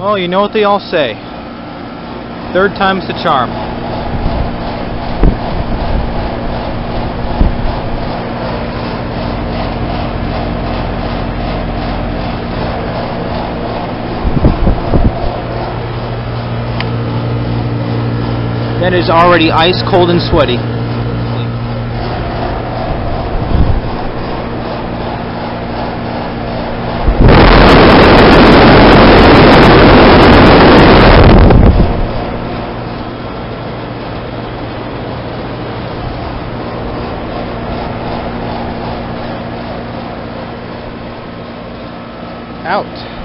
Well, you know what they all say. Third time's the charm. That is already ice cold and sweaty. Out.